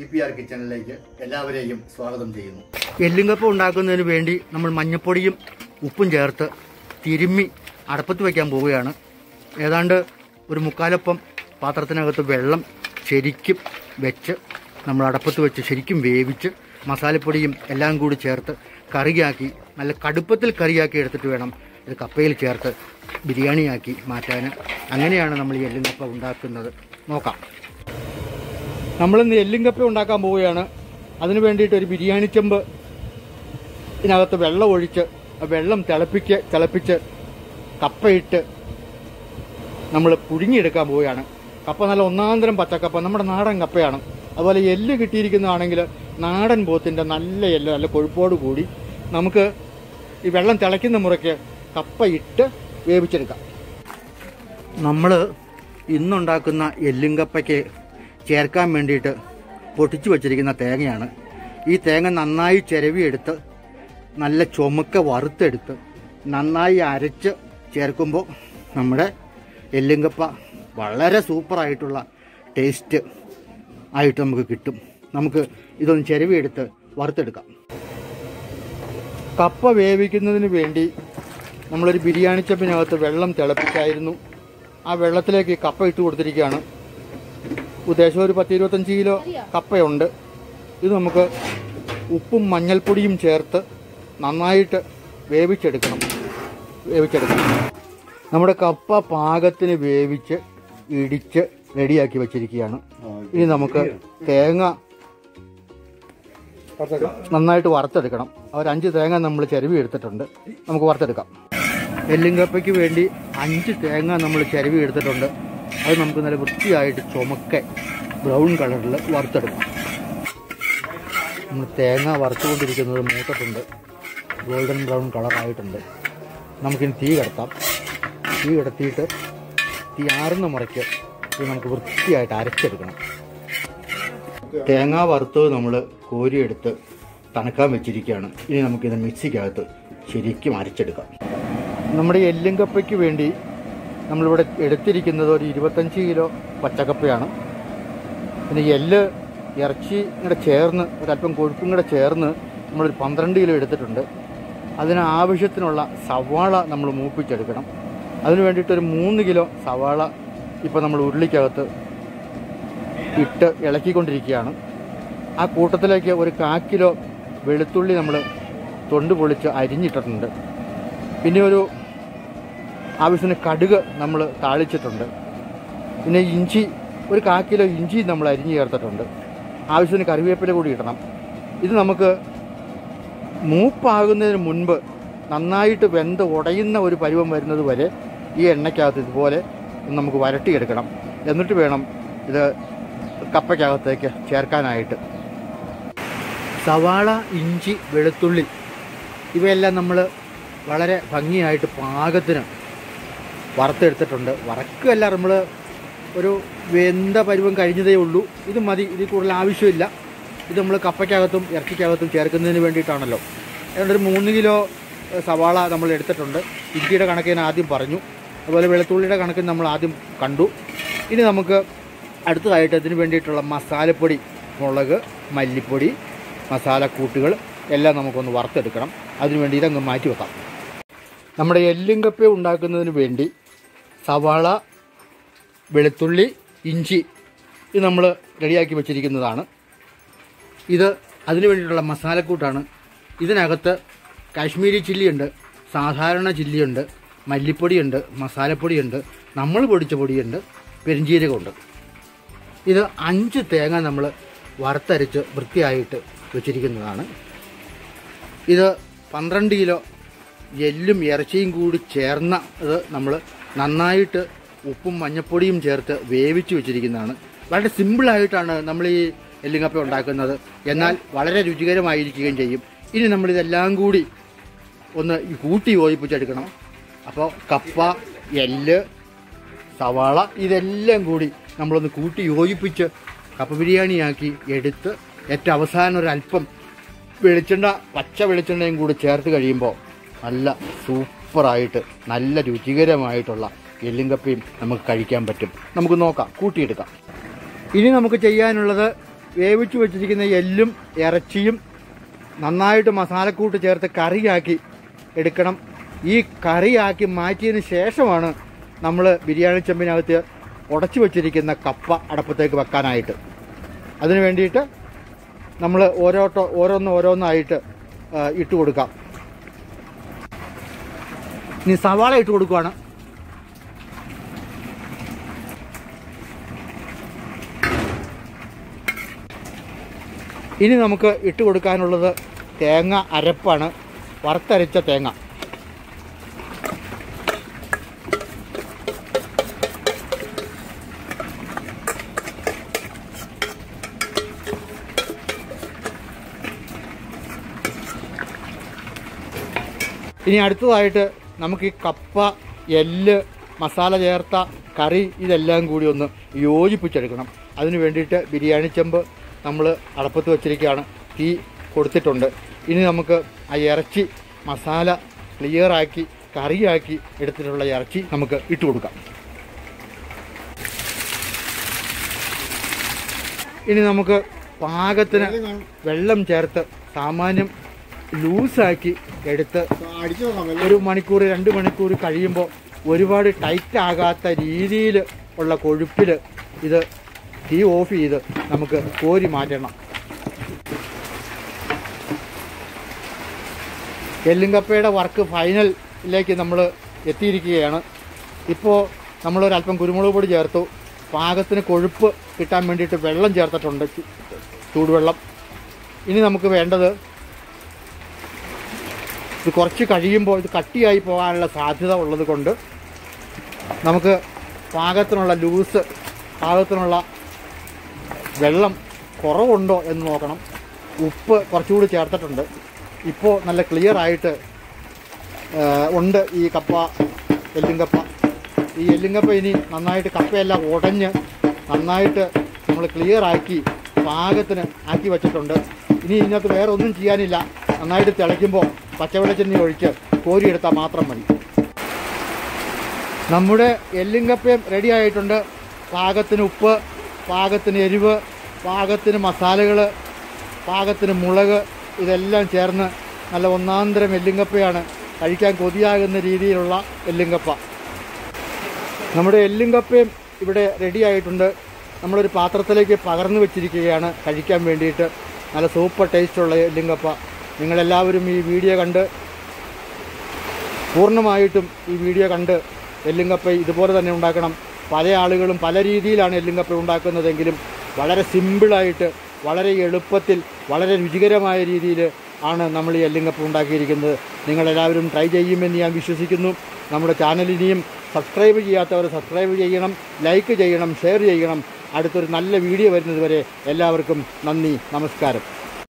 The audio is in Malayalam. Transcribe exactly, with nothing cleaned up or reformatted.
ടി പി ആർ കിച്ചണിലേക്ക് എല്ലാവരെയും സ്വാഗതം ചെയ്യുന്നു. എല്ലുങ്കപ്പ ഉണ്ടാക്കുന്നതിന് വേണ്ടി നമ്മൾ മഞ്ഞപ്പൊടിയും ഉപ്പും ചേർത്ത് തിരുമ്മി അടപ്പത്ത് വയ്ക്കാൻ പോവുകയാണ്. ഏതാണ്ട് ഒരു മുക്കാലപ്പം പാത്രത്തിനകത്ത് വെള്ളം ശരിക്കും വെച്ച് നമ്മൾ അടപ്പത്ത് വെച്ച് ശരിക്കും വേവിച്ച് മസാലപ്പൊടിയും എല്ലാം കൂടി ചേർത്ത് കറിയാക്കി നല്ല കടുപ്പത്തിൽ കറിയാക്കി എടുത്തിട്ട് വേണം ഇത് കപ്പയിൽ ചേർത്ത് ബിരിയാണിയാക്കി മാറ്റാൻ. അങ്ങനെയാണ് നമ്മൾ ഈ എല്ലുങ്കപ്പ ഉണ്ടാക്കുന്നത്. നോക്കാം. നമ്മളിന്ന് എല്ലുങ്കപ്പ ഉണ്ടാക്കാൻ പോവുകയാണ്. അതിന് വേണ്ടിയിട്ട് ഒരു ബിരിയാണി ചെമ്പ് ഇതിനകത്ത് വെള്ളം ഒഴിച്ച് വെള്ളം തിളപ്പിക്ക് തിളപ്പിച്ച് കപ്പയിട്ട് നമ്മൾ പുഴുങ്ങിയെടുക്കാൻ പോവുകയാണ്. കപ്പ നല്ല ഒന്നാന്തരം പച്ചക്കപ്പ, നമ്മുടെ നാടൻ കപ്പയാണ്. അതുപോലെ എല്ല് കിട്ടിയിരിക്കുന്നതാണെങ്കിൽ നാടൻ പോത്തിൻ്റെ നല്ല എല്ല്, നല്ല കൊഴുപ്പോട് കൂടി നമുക്ക് ഈ വെള്ളം തിളയ്ക്കുന്ന മുറയ്ക്ക് കപ്പ ഇട്ട് വേവിച്ചെടുക്കാം. നമ്മൾ ഇന്നുണ്ടാക്കുന്ന എല്ലുങ്കപ്പയ്ക്ക് ചേർക്കാൻ വേണ്ടിയിട്ട് പൊട്ടിച്ചു വച്ചിരിക്കുന്ന തേങ്ങയാണ്. ഈ തേങ്ങ നന്നായി ചിരവിയെടുത്ത് നല്ല ചുമക്ക വറുത്തെടുത്ത് നന്നായി അരച്ച് ചേർക്കുമ്പോൾ നമ്മുടെ എല്ലുങ്കപ്പ വളരെ സൂപ്പറായിട്ടുള്ള ടേസ്റ്റ് ആയിട്ട് നമുക്ക് കിട്ടും. നമുക്ക് ഇതൊന്ന് ചിരവിയെടുത്ത് വറുത്തെടുക്കാം. കപ്പ വേവിക്കുന്നതിന് വേണ്ടി നമ്മളൊരു ബിരിയാണി ചെമ്പിനകത്ത് വെള്ളം തിളപ്പിച്ചായിരുന്നു. ആ വെള്ളത്തിലേക്ക് കപ്പ ഇട്ട് കൊടുത്തിരിക്കുകയാണ്. ഉദ്ദേശം ഒരു പത്ത് ഇരുപത്തഞ്ച് കിലോ കപ്പയുണ്ട്. ഇത് നമുക്ക് ഉപ്പും മഞ്ഞൾപ്പൊടിയും ചേർത്ത് നന്നായിട്ട് വേവിച്ചെടുക്കണം വേവിച്ചെടുക്കണം നമ്മുടെ കപ്പ പാകത്തിന് വേവിച്ച് ഇടിച്ച് റെഡിയാക്കി വെച്ചിരിക്കുകയാണ്. ഇനി നമുക്ക് തേങ്ങ നന്നായിട്ട് വറുത്തെടുക്കണം. ഒരു അഞ്ച് തേങ്ങ നമ്മൾ ചിരവി എടുത്തിട്ടുണ്ട്. നമുക്ക് വറുത്തെടുക്കാം. എല്ലുങ്കപ്പയ്ക്ക് വേണ്ടി അഞ്ച് തേങ്ങ നമ്മൾ ചിരവി എടുത്തിട്ടുണ്ട്. അത് നമുക്ക് നല്ല വൃത്തിയായിട്ട് ചുമക്ക ബ്രൗൺ കളറിൽ വറുത്തെടുക്കാം. നമ്മൾ തേങ്ങ വറുത്തുകൊണ്ടിരിക്കുന്നത് മൂത്തിട്ടുണ്ട്, ഗോൾഡൻ ബ്രൗൺ കളറായിട്ടുണ്ട്. നമുക്കിനി തീ കിടത്താം. തീ കിടത്തിയിട്ട് തീ ആറുന്ന മുറയ്ക്ക് ഇത് നമുക്ക് വൃത്തിയായിട്ട് അരച്ചെടുക്കണം. തേങ്ങ വറുത്തത് നമ്മൾ കോരിയെടുത്ത് തണുക്കാൻ വെച്ചിരിക്കുകയാണ്. ഇനി നമുക്കിത് മിക്സിക്കകത്ത് ശരിക്കും അരച്ചെടുക്കാം. നമ്മുടെ എല്ലുങ്കപ്പയ്ക്ക് വേണ്ടി നമ്മളിവിടെ എടുത്തിരിക്കുന്നത് ഒരു ഇരുപത്തഞ്ച് കിലോ പച്ചക്കപ്പയാണ്. പിന്നെ എല്ല് ഇറച്ചി കൂടെ ചേർന്ന് ഒരല്പം കൊഴുപ്പും കൂടെ ചേർന്ന് നമ്മളൊരു പന്ത്രണ്ട് കിലോ എടുത്തിട്ടുണ്ട്. അതിന് ആവശ്യത്തിനുള്ള സവാള നമ്മൾ മൂപ്പിച്ചെടുക്കണം. അതിന് വേണ്ടിയിട്ടൊരു മൂന്ന് കിലോ സവാള ഇപ്പോൾ നമ്മൾ ഉരുളിക്കകത്ത് ഇട്ട് ഇളക്കിക്കൊണ്ടിരിക്കുകയാണ്. ആ കൂട്ടത്തിലേക്ക് ഒരു കാ കിലോ വെളുത്തുള്ളി നമ്മൾ തൊണ്ട് പൊളിച്ച് അരിഞ്ഞിട്ടിട്ടുണ്ട്. പിന്നെ ഒരു ആവശ്യത്തിന് കടുക് നമ്മൾ താളിച്ചിട്ടുണ്ട്. പിന്നെ ഇഞ്ചി ഒരു കാ കിലോ ഇഞ്ചി നമ്മൾ അരിഞ്ഞ് ചേർത്തിട്ടുണ്ട്. ആവശ്യത്തിന് കറിവേപ്പില കൂടി ഇടണം. ഇത് നമുക്ക് മൂപ്പാകുന്നതിന് മുൻപ് നന്നായിട്ട് വെന്ത് ഉടയുന്ന ഒരു പരുവം വരുന്നത് വരെ ഈ എണ്ണയ്ക്കകത്ത് ഇതുപോലെ നമുക്ക് വരട്ടിയെടുക്കണം. എന്നിട്ട് വേണം ഇത് കപ്പയ്ക്കകത്തേക്ക് ചേർക്കാനായിട്ട്. സവാള, ഇഞ്ചി, വെളുത്തുള്ളി ഇവയെല്ലാം നമ്മൾ വളരെ ഭംഗിയായിട്ട് പാകത്തിന് വറുത്തെടുത്തിട്ടുണ്ട്. വറക്കുകയല്ല, നമ്മൾ ഒരു വെന്ത പരുവം കഴിഞ്ഞതേ ഉള്ളൂ. ഇത് മതി, ഇതിൽ കൂടുതൽ ആവശ്യമില്ല. ഇത് നമ്മൾ കപ്പയ്ക്കകത്തും ഇറച്ചിക്കകത്തും ചേർക്കുന്നതിന് വേണ്ടിയിട്ടാണല്ലോ. അതുകൊണ്ട് ഒരു മൂന്ന് കിലോ സവാള നമ്മൾ എടുത്തിട്ടുണ്ട്. ഇഞ്ചിയുടെ കണക്കിന് ആദ്യം പറഞ്ഞു, അതുപോലെ വെളുത്തുള്ളിയുടെ കണക്കിന് നമ്മൾ ആദ്യം കണ്ടു. ഇനി നമുക്ക് അടുത്തതായിട്ട് ഇതിന് വേണ്ടിയിട്ടുള്ള മസാലപ്പൊടി, മുളക്, മല്ലിപ്പൊടി, മസാലക്കൂട്ടുകൾ എല്ലാം നമുക്കൊന്ന് വറുത്തെടുക്കണം. അതിനുവേണ്ടി ഇതങ്ങ് മാറ്റി വെക്കാം. നമ്മുടെ എല്ലുങ്കപ്പ ഉണ്ടാക്കുന്നതിന് വേണ്ടി സവാള, വെളുത്തുള്ളി, ഇഞ്ചി ഇത് നമ്മൾ റെഡിയാക്കി വെച്ചിരിക്കുന്നതാണ്. ഇത് അതിന് വേണ്ടിയിട്ടുള്ള മസാലക്കൂട്ടാണ്. ഇതിനകത്ത് കാശ്മീരി ചില്ലിയുണ്ട്, സാധാരണ ചില്ലിയുണ്ട്, മല്ലിപ്പൊടിയുണ്ട്, മസാലപ്പൊടിയുണ്ട്, നമ്മൾ പൊടിച്ച പൊടിയുണ്ട്, പെരിഞ്ചീരകമുണ്ട്. ഇത് അഞ്ച് തേങ്ങ നമ്മൾ വറുത്തരച്ച് വൃത്തിയായിട്ട് വെച്ചിരിക്കുന്നതാണ്. ഇത് പന്ത്രണ്ട് കിലോ എല്ലും ഇറച്ചിയും കൂടി ചേർന്ന ഇത് നമ്മൾ നന്നായിട്ട് ഉപ്പും മഞ്ഞപ്പൊടിയും ചേർത്ത് വേവിച്ച് വെച്ചിരിക്കുന്നതാണ്. വളരെ സിമ്പിളായിട്ടാണ് നമ്മൾ ഈ എല്ലുങ്കപ്പ ഉണ്ടാക്കുന്നത്. എന്നാൽ വളരെ രുചികരമായിരിക്കുകയും ചെയ്യും. ഇനി നമ്മളിതെല്ലാം കൂടി ഒന്ന് കൂട്ടി യോജിപ്പിച്ചെടുക്കണം. അപ്പോൾ കപ്പ, എല്ല്, സവാള ഇതെല്ലാം കൂടി നമ്മളൊന്ന് കൂട്ടി യോജിപ്പിച്ച് കപ്പ ബിരിയാണിയാക്കി എടുത്ത് ഏറ്റവും അവസാനം ഒരല്പം വെളിച്ചെണ്ണ, പച്ച വെളിച്ചെണ്ണയും കൂടി ചേർത്ത് കഴിയുമ്പോൾ നല്ല സൂപ്പറായിട്ട് നല്ല രുചികരമായിട്ടുള്ള എല്ലുങ്കപ്പയും നമുക്ക് കഴിക്കാൻ പറ്റും. നമുക്ക് നോക്കാം, കൂട്ടിയെടുക്കാം. ഇനി നമുക്ക് ചെയ്യാനുള്ളത് വേവിച്ചു വെച്ചിരിക്കുന്ന എല്ലും ഇറച്ചിയും നന്നായിട്ട് മസാലക്കൂട്ട് ചേർത്ത് കറിയാക്കി എടുക്കണം. ഈ കറിയാക്കി മാറ്റിയതിന് ശേഷമാണ് നമ്മൾ ബിരിയാണി ചെമ്പിനകത്ത് ഉടച്ചു വെച്ചിരിക്കുന്ന കപ്പ അടപ്പത്തേക്ക് വെക്കാനായിട്ട്. അതിന് വേണ്ടിയിട്ട് നമ്മൾ ഓരോട്ടോ ഓരോന്ന് ഓരോന്നായിട്ട് ഇട്ട് കൊടുക്കാം. ഇനി സവാള ഇട്ട് കൊടുക്കുകയാണ്. ഇനി നമുക്ക് ഇട്ട് കൊടുക്കാനുള്ളത് തേങ്ങ അരപ്പാണ്, വറുത്തരച്ച തേങ്ങ. ഇനി അടുത്തതായിട്ട് നമുക്ക് ഈ കപ്പ, എല്ല്, മസാല ചേർത്ത കറി ഇതെല്ലാം കൂടി ഒന്ന് യോജിപ്പിച്ചെടുക്കണം. അതിന് വേണ്ടിയിട്ട് ബിരിയാണി ചെമ്പ് നമ്മൾ അടപ്പത്ത് വെച്ചിരിക്കുകയാണ്, തീ കൊടുത്തിട്ടുണ്ട്. ഇനി നമുക്ക് ആ ഇറച്ചി മസാല ക്ലിയറാക്കി കറിയാക്കി എടുത്തിട്ടുള്ള ഇറച്ചി നമുക്ക് ഇട്ട് കൊടുക്കാം. ഇനി നമുക്ക് പാകത്തിന് വെള്ളം ചേർത്ത് സാമാന്യം ലൂസാക്കി എടുത്ത് ഒരു മണിക്കൂർ രണ്ട് മണിക്കൂർ കഴിയുമ്പോൾ ഒരുപാട് ടൈറ്റ് ആകാത്ത രീതിയിൽ ഉള്ള കൊഴുപ്പിൽ ഇത് തീ ഓഫ് ചെയ്ത് നമുക്ക് കോരി മാറ്റണം. എല്ലുംകപ്പയുടെ വർക്ക് ഫൈനലിലേക്ക് നമ്മൾ എത്തിയിരിക്കുകയാണ്. ഇപ്പോൾ നമ്മളൊരല്പം കുരുമുളക് പൊടി ചേർത്തു. പാകത്തിന് കൊഴുപ്പ് കിട്ടാൻ വേണ്ടിയിട്ട് വെള്ളം ചേർത്തിട്ടുണ്ട്, ചൂടുവെള്ളം. ഇനി നമുക്ക് വേണ്ടത്, ഇത് കുറച്ച് കഴിയുമ്പോൾ ഇത് കട്ടിയായി പോകാനുള്ള സാധ്യത ഉള്ളത് കൊണ്ട് നമുക്ക് പാകത്തിനുള്ള ലൂസ്, പാകത്തിനുള്ള വെള്ളം കുറവുണ്ടോ എന്ന് നോക്കണം. ഉപ്പ് കുറച്ചുകൂടി ചേർത്തിട്ടുണ്ട്. ഇപ്പോൾ നല്ല ക്ലിയർ ആയിട്ട് ഉണ്ട് ഈ കപ്പ, എല്ലുംകപ്പ. ഈ എല്ലുംകപ്പ ഇനി നന്നായിട്ട് കപ്പയെല്ലാം ഉടഞ്ഞ് നന്നായിട്ട് നമ്മൾ ക്ലിയർ ആക്കി പാകത്തിന് ആക്കി വച്ചിട്ടുണ്ട്. ഇനി ഇതിനകത്ത് വേറെ ഒന്നും ചെയ്യാനില്ല. നന്നായിട്ട് തിളയ്ക്കുമ്പോൾ പച്ചവെളിച്ചെണ്ണ ഒഴിച്ച് കോരിയെടുത്താൽ മാത്രം മതി. നമ്മുടെ എല്ലുംകപ്പയും റെഡി ആയിട്ടുണ്ട്. പാകത്തിന് ഉപ്പ്, പാകത്തിന് എരിവ്, പാകത്തിന് മസാലകൾ, പാകത്തിന് മുളക്, ഇതെല്ലാം ചേർന്ന് നല്ല ഒന്നാന്തരം എല്ലുംകപ്പയാണ്. കഴിക്കാൻ കൊതിയാകുന്ന രീതിയിലുള്ള എല്ലുംകപ്പ. നമ്മുടെ എല്ലുംകപ്പയും ഇവിടെ റെഡി ആയിട്ടുണ്ട്. നമ്മളൊരു പാത്രത്തിലേക്ക് പകർന്നു വെച്ചിരിക്കുകയാണ് കഴിക്കാൻ വേണ്ടിയിട്ട്. നല്ല സൂപ്പർ ടേസ്റ്റുള്ള എല്ലുംകപ്പ. നിങ്ങളെല്ലാവരും ഈ വീഡിയോ കണ്ട്, പൂർണ്ണമായിട്ടും ഈ വീഡിയോ കണ്ട് എല്ലുംകപ്പ ഇതുപോലെ തന്നെ ഉണ്ടാക്കണം. പല ആളുകളും പല രീതിയിലാണ് എല്ലുംകപ്പ ഉണ്ടാക്കുന്നതെങ്കിലും വളരെ സിമ്പിളായിട്ട്, വളരെ എളുപ്പത്തിൽ, വളരെ രുചികരമായ രീതിയിൽ ആണ് നമ്മൾ ഈ എല്ലുംകപ്പ ഉണ്ടാക്കിയിരിക്കുന്നത്. നിങ്ങളെല്ലാവരും ട്രൈ ചെയ്യുമെന്ന് ഞാൻ വിശ്വസിക്കുന്നു. നമ്മുടെ ചാനലിനെയും സബ്സ്ക്രൈബ് ചെയ്യാത്തവർ സബ്സ്ക്രൈബ് ചെയ്യണം, ലൈക്ക് ചെയ്യണം, ഷെയർ ചെയ്യണം. അടുത്തൊരു നല്ല വീഡിയോ വരുന്നത് വരെ എല്ലാവർക്കും നന്ദി, നമസ്കാരം.